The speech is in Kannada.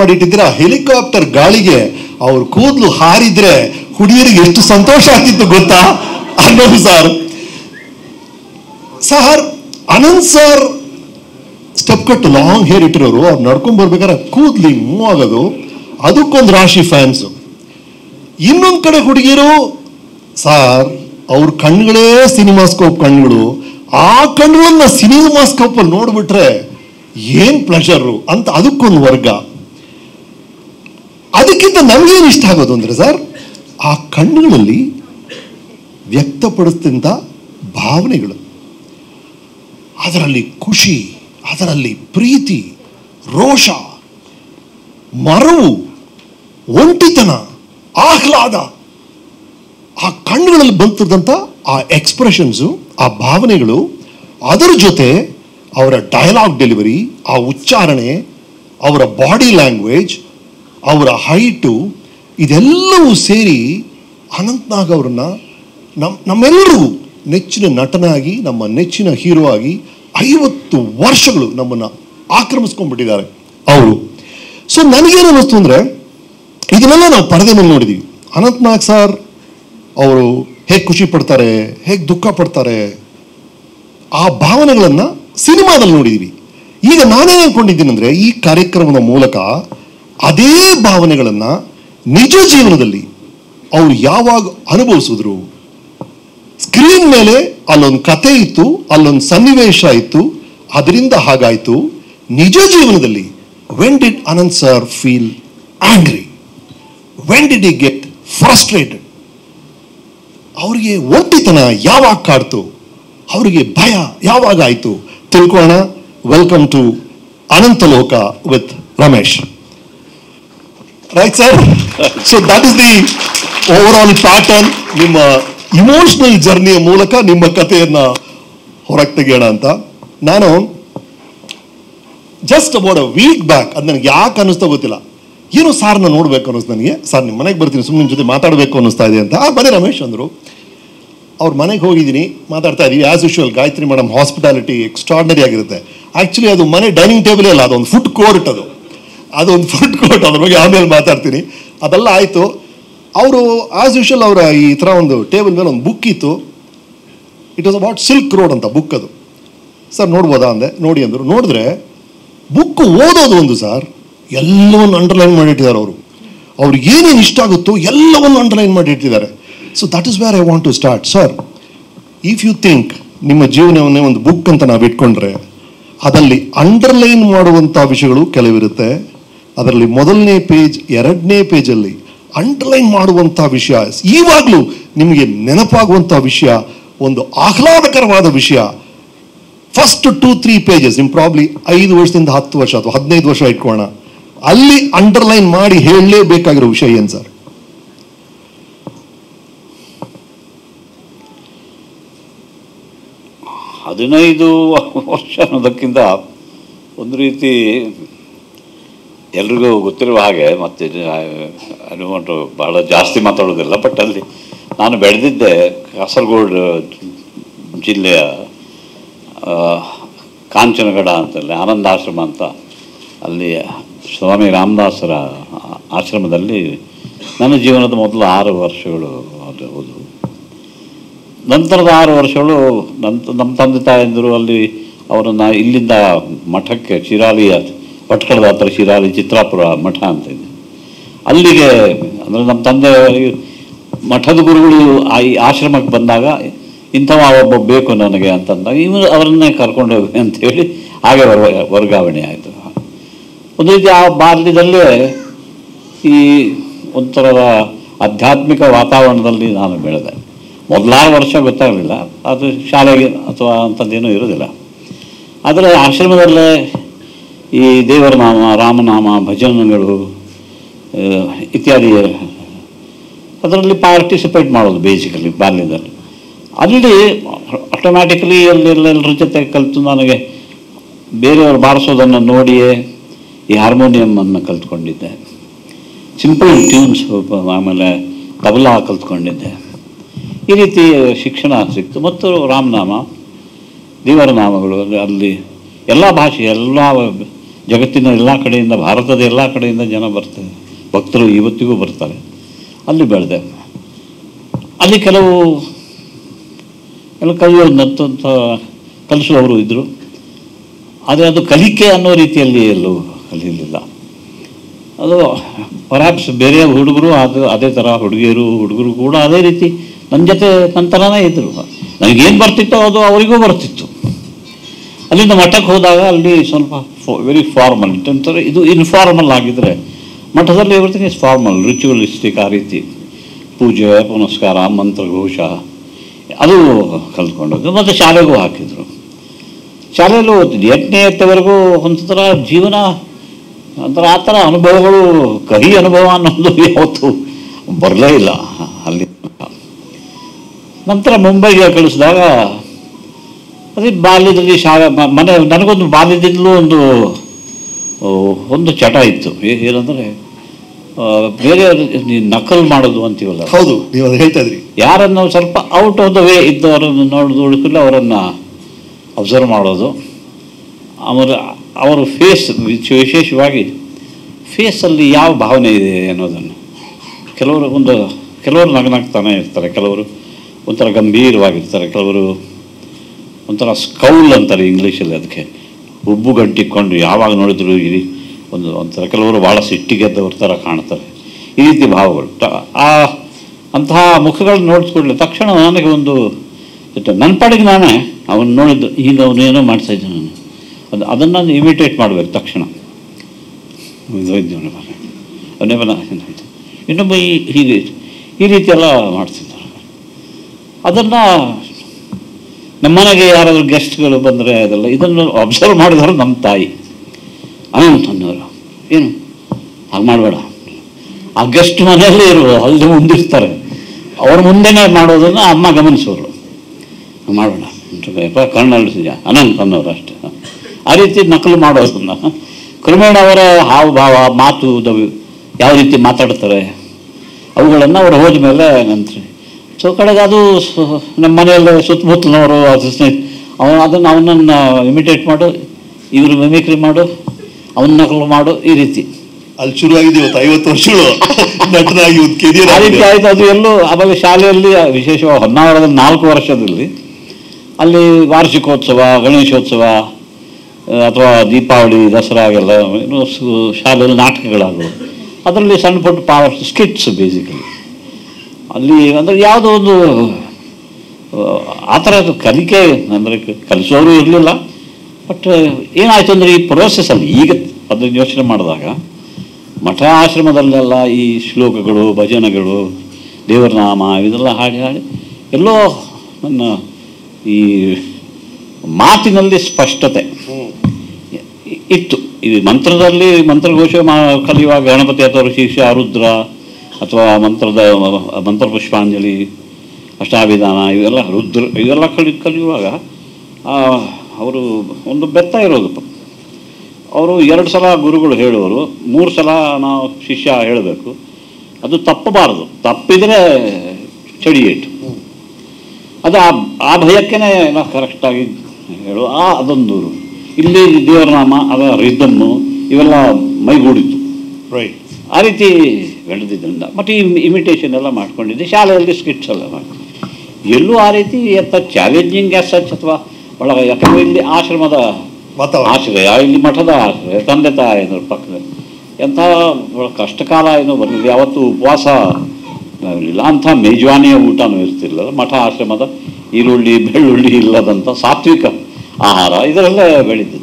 ಮಾಡಿಟ್ಟಿದ್ರೆ ಆ ಹೆಲಿಕಾಪ್ಟರ್ ಗಾಳಿಗೆ ಅವ್ರ ಕೂದಲು ಹಾರಿದ್ರೆ ಹುಡುಗಿಯರಿಗೆ ಎಷ್ಟು ಸಂತೋಷ ಆಗ್ತಿತ್ತು ಗೊತ್ತಾ ಅನ್ನೋದು sir. Anant sir step cut long hair ಇಟ್ಟಿರೋರು, ಅವ್ರು ನಡ್ಕೊಂಡ್ ಬರ್ಬೇಕಾದ್ರೆ ಕೂದ್ಲಿ ಮೂವ್ ಆಗೋದು, ಅದಕ್ಕೊಂದು ರಾಶಿ ಫ್ಯಾನ್ಸ್. ಇನ್ನೊಂದ್ ಕಡೆ ಹುಡುಗಿರು ಸಾರ್ ಅವ್ರ ಕಣ್ಗಳೇ ಸಿನಿಮಾಸ್ಕೋಪ್ ಕಣ್ಗಳು, ಆ ಕಣ್ಗಳನ್ನ ಸಿನಿಮಾಸ್ಕೋಪ್ ಅಲ್ಲಿ ನೋಡ್ಬಿಟ್ರೆ ಏನ್ ಪ್ಲೆಷರು ಅಂತ ಅದಕ್ಕೊಂದು ವರ್ಗ. ಅದಕ್ಕಿಂತ ನಮ್ಗೇನು ಇಷ್ಟ ಆಗೋದು ಅಂದ್ರೆ ಸರ್, ಆ ಕಣ್ಣುಗಳಲ್ಲಿ ವ್ಯಕ್ತಪಡಿಸಿದಂಥ ಭಾವನೆಗಳು, ಅದರಲ್ಲಿ ಖುಷಿ, ಅದರಲ್ಲಿ ಪ್ರೀತಿ, ರೋಷ, ಮರವು, ಒಂಟಿತನ, ಆಹ್ಲಾದ, ಆ ಕಣ್ಣುಗಳಲ್ಲಿ ಬಂತಿದ್ದಂಥ ಆ ಎಕ್ಸ್ಪ್ರೆಷನ್ಸು, ಆ ಭಾವನೆಗಳು, ಅದರ ಜೊತೆ ಅವರ ಡಯಲಾಗ್ ಡೆಲಿವರಿ, ಆ ಉಚ್ಚಾರಣೆ, ಅವರ ಬಾಡಿ ಲ್ಯಾಂಗ್ವೇಜ್, ಅವರ ಹೈಟು, ಇದೆಲ್ಲವೂ ಸೇರಿ ಅನಂತ್ನಾಗ್ ಅವ್ರನ್ನ ನಮ್ಮೆಲ್ಲರಿಗೂ ನೆಚ್ಚಿನ ನಟನಾಗಿ, ನಮ್ಮ ನೆಚ್ಚಿನ ಹೀರೋ ಆಗಿ 50 ವರ್ಷಗಳು ನಮ್ಮನ್ನು ಆಕ್ರಮಿಸ್ಕೊಂಡ್ಬಿಟ್ಟಿದ್ದಾರೆ ಅವರು. ಸೊ ನನಗೇನು ಅನ್ನಿಸ್ತು ಅಂದರೆ, ಇದನ್ನೆಲ್ಲ ನಾವು ಪರದೆ ಮೇಲೆ ನೋಡಿದ್ದೀವಿ. ಅನಂತ್ನಾಗ್ ಸರ್ ಅವರು ಹೇಗೆ ಖುಷಿ ಪಡ್ತಾರೆ, ಹೇಗೆ ದುಃಖ ಪಡ್ತಾರೆ, ಆ ಭಾವನೆಗಳನ್ನು ಸಿನಿಮಾದಲ್ಲಿ ನೋಡಿದ್ದೀವಿ. ಈಗ ನಾನೇನು ಅಂದ್ಕೊಂಡಿದ್ದೀನಿ ಅಂದರೆ, ಈ ಕಾರ್ಯಕ್ರಮದ ಮೂಲಕ ಅದೇ ಭಾವನೆಗಳನ್ನು ನಿಜ ಜೀವನದಲ್ಲಿ ಅವ್ರು ಯಾವಾಗ ಅನುಭವಿಸಿದ್ರು, ಸ್ಕ್ರೀನ್ ಮೇಲೆ ಅಲ್ಲೊಂದು ಕತೆ ಇತ್ತು, ಅಲ್ಲೊಂದು ಸನ್ನಿವೇಶ ಇತ್ತು, ಅದರಿಂದ ಹಾಗಾಯಿತು. ನಿಜ ಜೀವನದಲ್ಲಿ when did Anant sir feel angry, when did he get frustrated, ಅವರಿಗೆ ಒಂಟಿತನ ಯಾವಾಗ ಕಾಡ್ತು, ಅವರಿಗೆ ಭಯ ಯಾವಾಗ ಆಯಿತು, ತಿಳ್ಕೊಳ್ಳೋಣ. Welcome to Ananthaloka with Ramesh. Right sir? So that is the overall pattern. ನಿಮ್ಮ ಇಮೋಷನಲ್ ಜರ್ನಿಯ ಮೂಲಕ ನಿಮ್ಮ ಕಥೆಯನ್ನ ಹೊರಗೆ ತೆಗೆಯೋಣ ಅಂತ ನಾನು just about a week back, ಅದು ನನಗೆ ಯಾಕೆ ಅನ್ನಿಸ್ತಾ ಗೊತ್ತಿಲ್ಲ, ಏನೋ ಸಾರ್ನ ನೋಡ್ಬೇಕು ಅನ್ನಿಸ್ತು ನನಗೆ. ಸರ್ ನಿಮ್ಮ ಮನೆಗೆ ಬರ್ತೀನಿ, ಸುಮ್ಮನೆ ನಿಮ್ಮ ಜೊತೆ ಮಾತಾಡಬೇಕು ಅನ್ನಿಸ್ತಾ ಇದೆ ಅಂತ. ಬನ್ನಿ ರಮೇಶ್ ಅಂದರು. ಅವ್ರ ಮನೆಗೆ ಹೋಗಿದ್ದೀನಿ, ಮಾತಾಡ್ತಾ ಇದ್ದೀವಿ. As usual Gayatri madam hospitality extraordinary ಆಗಿರುತ್ತೆ. ಆ್ಯಕ್ಚುಲಿ ಅದು ಮನೆ ಡೈನಿಂಗ್ ಟೇಬಲೇ ಅಲ್ಲ, ಅದೊಂದು ಫುಡ್ ಕೋರ್ಟ್, ಅದೊಂದು ಫುಡ್ ಕೋರ್ಟ್. ಅದ್ರ ಬಗ್ಗೆ ಆಮೇಲೆ ಮಾತಾಡ್ತೀನಿ. ಅದೆಲ್ಲ ಆಯಿತು. ಅವರು ಆ್ಯಸ್ ಯೂಶುವಲ್ ಅವರ ಈ ಥರ ಒಂದು ಟೇಬಲ್ ಮೇಲೆ ಒಂದು ಬುಕ್ ಇತ್ತು. It was about Silk Road ಅಂತ ಬುಕ್ ಅದು. ಸರ್ ನೋಡ್ಬೋದಾ ಅಂದೆ. ನೋಡಿ ಅಂದರು. ನೋಡಿದ್ರೆ ಬುಕ್ ಓದೋದು ಒಂದು ಸರ್, ಎಲ್ಲವನ್ನು ಅಂಡರ್ಲೈನ್ ಮಾಡಿಟ್ಟಿದ್ದಾರೆ ಅವರು. ಅವ್ರಿಗೆ ಏನೇನು ಇಷ್ಟ ಆಗುತ್ತೋ ಎಲ್ಲವನ್ನು ಅಂಡರ್ಲೈನ್ ಮಾಡಿಟ್ಟಿದ್ದಾರೆ. So that is where I want to start. Sir, if you think ನಿಮ್ಮ ಜೀವನವನ್ನೇ ಒಂದು ಬುಕ್ ಅಂತ ನಾವು ಇಟ್ಕೊಂಡ್ರೆ, ಅದರಲ್ಲಿ ಅಂಡರ್ಲೈನ್ ಮಾಡುವಂಥ ವಿಷಯಗಳು ಕೆಲವಿರುತ್ತೆ. ಅದರಲ್ಲಿ ಮೊದಲನೇ ಪೇಜ್, 2ನೇ ಪೇಜಲ್ಲಿ ಅಂಡರ್ಲೈನ್ ಮಾಡುವಂಥ ವಿಷಯ, ಈವಾಗಲೂ ನಿಮಗೆ ನೆನಪಾಗುವಂಥ ವಿಷಯ, ಒಂದು ಆಹ್ಲಾದಕರವಾದ ವಿಷಯ, ಫಸ್ಟ್ 2-3 ಪೇಜಸ್, ನಿಮ್ಮ ಪ್ರಾಬ್ಲಿ 5 ವರ್ಷದಿಂದ 10 ವರ್ಷ ಅಥವಾ 15 ವರ್ಷ ಇಟ್ಕೋಣ, ಅಲ್ಲಿ ಅಂಡರ್ಲೈನ್ ಮಾಡಿ ಹೇಳಲೇಬೇಕಾಗಿರೋ ವಿಷಯ ಏನು ಸರ್? ಹದಿನೈದು ವರ್ಷ ಅನ್ನೋದಕ್ಕಿಂತ ಒಂದು ರೀತಿ ಎಲ್ರಿಗೂ ಗೊತ್ತಿರುವ ಹಾಗೆ, ಮತ್ತು ಅನುವಂಟು ಭಾಳ ಜಾಸ್ತಿ ಮಾತಾಡೋದಿಲ್ಲ, ಬಟ್ ಅಲ್ಲಿ ನಾನು ಬೆಳೆದಿದ್ದೆ ಕಾಸರಗೋಡು ಜಿಲ್ಲೆಯ ಕಾಂಚನಗಡ ಅಂತಲ್ಲಿ ಆನಂದಾಶ್ರಮ ಅಂತ, ಅಲ್ಲಿ ಸ್ವಾಮಿ ರಾಮದಾಸರ ಆಶ್ರಮದಲ್ಲಿ ನನ್ನ ಜೀವನದ ಮೊದಲು 6 ವರ್ಷಗಳು ಅದು. ನಂತರದ 6 ವರ್ಷಗಳು ನಮ್ಮ ತಂದೆ ತಾಯಂದಿರು ಅಲ್ಲಿ ಅವರನ್ನು ಇಲ್ಲಿಂದ ಮಠಕ್ಕೆ, ಶಿರಾಲಿಯ ಭಟ್ಕಳದ ಹತ್ರ ಶಿರಾಲಿ ಚಿತ್ರಾಪುರ ಮಠ ಅಂತ ಇದೆ, ಅಲ್ಲಿಗೆ, ಅಂದರೆ ನಮ್ಮ ತಂದೆ ಮಠದ ಗುರುಗಳು ಈ ಆಶ್ರಮಕ್ಕೆ ಬಂದಾಗ ಇಂಥವ ಒಬ್ಬ ಬೇಕು ನನಗೆ ಅಂತಂದಾಗ ಇವರು ಅವರನ್ನೇ ಕರ್ಕೊಂಡು ಹೋಗಿ ಅಂತೇಳಿ ಹಾಗೆ ವರ್ಗಾವಣೆ ಆಯಿತು. ಒಂದು ರೀತಿ ಆ ಬಾಲ್ಯದಲ್ಲೇ ಈ ಒಂಥರದ ಆಧ್ಯಾತ್ಮಿಕ ವಾತಾವರಣದಲ್ಲಿ ನಾನು ಬೆಳೆದೆ. ಮೊದಲಾರು ವರ್ಷ ಗೊತ್ತಾಗಲಿಲ್ಲ, ಅದು ಶಾಲೆಗೆ ಅಥವಾ ಅಂಥದ್ದೇನೂ ಇರೋದಿಲ್ಲ. ಆದರೆ ಆಶ್ರಮದಲ್ಲೇ ಈ ದೇವರ ನಾಮ, ರಾಮನಾಮ, ಭಜನೆಗಳು ಇತ್ಯಾದಿ ಅದರಲ್ಲಿ ಪಾರ್ಟಿಸಿಪೇಟ್ ಮಾಡೋದು ಬೇಸಿಕಲಿ ಬಾಲ್ಯದಲ್ಲಿ. ಅಲ್ಲಿ ಆಟೋಮ್ಯಾಟಿಕಲಿ ಎಲ್ಲರ ಜೊತೆ ಕಲಿತು ನನಗೆ ಬೇರೆಯವರು ಬಾರಿಸೋದನ್ನು ನೋಡಿಯೇ ಈ ಹಾರ್ಮೋನಿಯಮನ್ನು ಕಲ್ತ್ಕೊಂಡಿದ್ದೆ, ಸಿಂಪಲ್ ಟ್ಯೂನ್ಸ್, ಆಮೇಲೆ ತಬಲಾ ಕಲ್ತ್ಕೊಂಡಿದ್ದೆ. ಈ ರೀತಿ ಶಿಕ್ಷಣ ಸಿಕ್ತು. ಮತ್ತು ರಾಮನಾಮ, ದೇವರ ನಾಮಗಳು, ಅಲ್ಲಿ ಎಲ್ಲ ಭಾಷೆ, ಎಲ್ಲ ಜಗತ್ತಿನ ಎಲ್ಲ ಕಡೆಯಿಂದ, ಭಾರತದ ಎಲ್ಲ ಕಡೆಯಿಂದ ಜನ ಬರ್ತಾರೆ, ಭಕ್ತರು ಇವತ್ತಿಗೂ ಬರ್ತಾರೆ. ಅಲ್ಲಿ ಬೆಳೆದೆ. ಅಲ್ಲಿ ಕೆಲವು ಕಲಿಯೋದಂತ ಕಲಿಸುವವರು ಇದ್ದರು. ಆದರೆ ಅದು ಕಲಿಕೆ ಅನ್ನೋ ರೀತಿಯಲ್ಲಿ ಎಲ್ಲೂ ಕಲಿಯಲಿಲ್ಲ. ಅದು ಪರ್ಹ್ಯಾಪ್ಸ್ ಬೇರೆ ಹುಡುಗರು ಅದೇ ಥರ, ಹುಡುಗರು ಕೂಡ ಅದೇ ರೀತಿ ನನ್ನ ಜೊತೆ ನನ್ನ ಥರನೇ ಇದ್ದರು. ನನಗೇನು ಬರ್ತಿತ್ತೋ ಅದು ಅವರಿಗೂ ಬರ್ತಿತ್ತು. ಅಲ್ಲಿಂದ ಮಠಕ್ಕೆ ಹೋದಾಗ ಅಲ್ಲಿ ಸ್ವಲ್ಪ ವೆರಿ ಫಾರ್ಮಲ್, ಒಂಥರ ಇದು ಇನ್ಫಾರ್ಮಲ್ ಆಗಿದ್ದರೆ, ಮಠದಲ್ಲಿ ಎವ್ರಿಥಿಂಗ್ ಇಸ್ ಫಾರ್ಮಲ್, ರಿಚುವಲಿಸ್ಟಿಕ್, ಆ ರೀತಿ ಪೂಜೆ ಪುನಸ್ಕಾರ ಮಂತ್ರಘೋಷ ಅದು ಕಲ್ತ್ಕೊಂಡೋದು. ಮತ್ತು ಶಾಲೆಗೂ ಹಾಕಿದರು. ಶಾಲೆಯಲ್ಲೂ ಓದ್ತಿದ್ದೆ 8ನೇವರೆಗೂ ಒಂಥರ ಜೀವನ ಒಂಥರ ಆ ಥರ ಅನುಭವಗಳು, ಕಹಿ ಅನುಭವ ಅನ್ನೋದು ಯಾವತ್ತೂ ಬರಲೇ ಇಲ್ಲ ಅಲ್ಲಿ. ನಂತರ ಮುಂಬೈಗೆ ಕಳಿಸಿದಾಗ ಅದೇ ಬಾಲ್ಯದಲ್ಲಿ ಮನೆ ನನಗೊಂದು ಬಾಲ್ಯದಿಂದಲೂ ಒಂದು ಚಟ ಇತ್ತು. ಏನಂದರೆ ಬೇರೆ ನಕಲ್ ಮಾಡೋದು ಅಂತೀವಲ್ಲ. ಹೌದು, ನೀವು ಅದು ಹೇಳ್ತಾ ಇದ್ರಿ. ಯಾರನ್ನು ಸ್ವಲ್ಪ ಔಟ್ ಆಫ್ ದ ವೇ ಇದ್ದವರನ್ನು ನೋಡಿಕೊಳ್ಳಿ ಅವರನ್ನು ಅಬ್ಸರ್ವ್ ಮಾಡೋದು. ಅವರ ಫೇಸ್, ವಿಶೇಷವಾಗಿ ಫೇಸಲ್ಲಿ ಯಾವ ಭಾವನೆ ಇದೆ ಅನ್ನೋದನ್ನು. ಕೆಲವರು ನಗನಾಗ್ತಾನೆ ಇರ್ತಾರೆ, ಕೆಲವರು ಒಂಥರ ಗಂಭೀರವಾಗಿರ್ತಾರೆ, ಕೆಲವರು ಒಂಥರ ಸ್ಕೌಲ್ ಅಂತಾರೆ ಇಂಗ್ಲೀಷಲ್ಲಿ, ಅದಕ್ಕೆ ಉಬ್ಬು ಗಂಟಿಕೊಂಡು ಯಾವಾಗ ನೋಡಿದ್ರು ಒಂಥರ, ಕೆಲವರು ಭಾಳ ಸಿಟ್ಟಿಗೆದ್ದವ್ರ ಥರ ಕಾಣ್ತಾರೆ. ಈ ರೀತಿ ಭಾವಗಳು. ಅಂತಹ ಮುಖಗಳನ್ನ ನೋಡಿಸ್ಕೊಡ್ಲಿ ತಕ್ಷಣ ನನಗೆ ನನ್ನ ಪಾಡಿಗೆ ನಾನೇ ಅವನು ನೋಡಿದ್ದು, ಈಗ ಅವನೇನೋ ಮಾಡ್ತಾಯಿದ್ದೆ ನಾನು, ಅದನ್ನು ನಾನು ಇಮಿಟೇಟ್ ಮಾಡಬೇಕು ತಕ್ಷಣ. ಇನ್ನೊಬ್ಬ ಈ ರೀತಿ ಎಲ್ಲ ಮಾಡ್ತಿದ್ದಾರೆ. ಅದನ್ನು ನಮ್ಮನೆಗೆ ಯಾರಾದರೂ ಗೆಸ್ಟ್ಗಳು ಬಂದರೆ ಅದೆಲ್ಲ ಇದನ್ನು ಅಬ್ಸರ್ವ್ ಮಾಡಿದವರು ನಮ್ಮ ತಾಯಿ ಅನ್ನೋರು. ಏನು ಹಾಗೆ ಮಾಡಬೇಡ, ಆ ಗೆಸ್ಟ್ ಮನೆಯಲ್ಲೇ ಇರುವ ಅಲ್ಲಿ ಮುಂದಿರ್ತಾರೆ, ಅವ್ರ ಮುಂದೆನೇ ಮಾಡೋದನ್ನು ಅಮ್ಮ ಗಮನಿಸೋರು. ಮಾಡಬೇಡ ಕಣ್ಣಲ್ಲಿಸಿದ ಅನಂತ ಅನ್ನೋರು ಅಷ್ಟೇ. ಆ ರೀತಿ ನಕಲು ಮಾಡೋದನ್ನು ಕ್ರಮೇಣ ಅವರ ಹಾವಭಾವ, ಮಾತು, ಯಾವ ರೀತಿ ಮಾತಾಡ್ತಾರೆ ಅವುಗಳನ್ನು ಅವರು ಹೋದ ಮೇಲೆ ನಂತರ ಕಡೆಗೆ ಅದು ನಮ್ಮ ಮನೆಯಲ್ಲೇ ಸುತ್ತಮುತ್ತಲಿನವರು ಅವನನ್ನು ಇಮಿಟೇಟ್ ಮಾಡು, ಇವರು ಮಿಮಿಕ್ರಿ ಮಾಡು, ಅವನ ನಕಲು ಮಾಡು, ಈ ರೀತಿ ಅಲ್ಲಿ ಶುರುವಾಗಿದೆ. 50 ವರ್ಷಗಳು ನಟನಾಗಿ ಆ ರೀತಿ ಆಯಿತು. ಅದು ಎಲ್ಲೂ ಆಮೇಲೆ ಶಾಲೆಯಲ್ಲಿ ವಿಶೇಷವಾಗಿ ಹೊನ್ನಾವರದ 4 ವರ್ಷದಲ್ಲಿ ಅಲ್ಲಿ ವಾರ್ಷಿಕೋತ್ಸವ, ಗಣೇಶೋತ್ಸವ ಅಥವಾ ದೀಪಾವಳಿ, ದಸರಾಗೆಲ್ಲ ಶಾಲೆಯಲ್ಲಿ ನಾಟಕಗಳಾಗುವ, ಅದರಲ್ಲಿ ಸಣ್ಣ ಪುಟ್ಟ ಸ್ಕಿಟ್ಸ್ ಬೇಸಿಕಲಿ. ಅಲ್ಲಿ ಅಂದರೆ ಯಾವುದೋ ಒಂದು ಆ ಥರದ್ದು ಕಲಿಕೆ ಅಂದರೆ ಕಲಿಸೋರು ಇರಲಿಲ್ಲ. ಬಟ್ ಏನಾಯಿತು ಅಂದರೆ ಈ ಪ್ರೋಸೆಸ್ಸಲ್ಲಿ ಈಗ ಅದನ್ನು ಯೋಚನೆ ಮಾಡಿದಾಗ ಮಠ ಆಶ್ರಮದಲ್ಲೆಲ್ಲ ಈ ಶ್ಲೋಕಗಳು, ಭಜನೆಗಳು, ದೇವರ ನಾಮ ಇದೆಲ್ಲ ಹಾಡಿ ಎಲ್ಲೋ ನನ್ನ ಈ ಮಾತಿನಲ್ಲಿ ಸ್ಪಷ್ಟತೆ ಇತ್ತು. ಈ ಮಂತ್ರಘೋಷ ಕಲಿಯುವಾಗ ಗಣಪತಿ ಅಥವಾ ಶೀರ್ಷ, ರುದ್ರ ಅಥವಾ ಮಂತ್ರಪುಷ್ಪಾಂಜಲಿ, ಅಷ್ಟಾಭಿಧಾನ ಇವೆಲ್ಲ ಕಲಿಯುವಾಗ ಅವರು ಒಂದು ಬೆತ್ತ ಇರೋದು. ಅವರು 2 ಸಲ ಗುರುಗಳು ಹೇಳುವರು, 3 ಸಲ ನಾವು ಶಿಷ್ಯ ಹೇಳಬೇಕು. ಅದು ತಪ್ಪಬಾರದು, ತಪ್ಪಿದರೆ ಚಡಿಯೇಟು. ಅದು ಆ ಭಯಕ್ಕೇ ನಾವು ಕರೆಕ್ಟಾಗಿ ಹೇಳು. ಅದೊಂದು ಇಲ್ಲಿ ದೇವರ ನಾಮ, ಅದರ ರಿದಮ್ಮು ಇವೆಲ್ಲ ಮೈಗೂಡಿತ್ತು. ರೈಟ್. ಆ ರೀತಿ ಬೆಳೆದಿದ್ದರಿಂದ ಮತ್ತು ಈ ಇಮಿಟೇಷನ್ ಎಲ್ಲ ಮಾಡ್ಕೊಂಡಿದ್ದೆ. ಶಾಲೆಯಲ್ಲಿ ಸ್ಕಿಟ್ಸ್ ಎಲ್ಲ ಮಾಡಿ ಎಲ್ಲೂ ಆ ರೀತಿ ಚಾಲೆಂಜಿಂಗ್ ಆಸ್ ಸಚ್ ಅಥವಾ ಒಳಗೆ, ಯಾಕಂದರೆ ಇಲ್ಲಿ ಆಶ್ರಮದ ಆಶ್ರಯ, ಇಲ್ಲಿ ಮಠದ ಆಶ್ರಯ, ತಂದೆ ತಾಯಿನವ್ರ ಪಕ್ಕದಲ್ಲಿ ಎಂಥ ಕಷ್ಟಕಾಲ ಏನೋ ಬರಲಿಲ್ಲ. ಯಾವತ್ತೂ ಉಪವಾಸ ಇರಲಿಲ್ಲ, ಅಂಥ ಮೇಜ್ವಾನಿಯ ಊಟನೂ ಇರ್ತಿರಲಿಲ್ಲ. ಮಠ ಆಶ್ರಮದ ಈರುಳ್ಳಿ ಬೆಳ್ಳುಳ್ಳಿ ಇಲ್ಲದಂಥ ಸಾತ್ವಿಕ ಆಹಾರ ಇದರಲ್ಲೇ ಬೆಳೀತಿತ್ತು.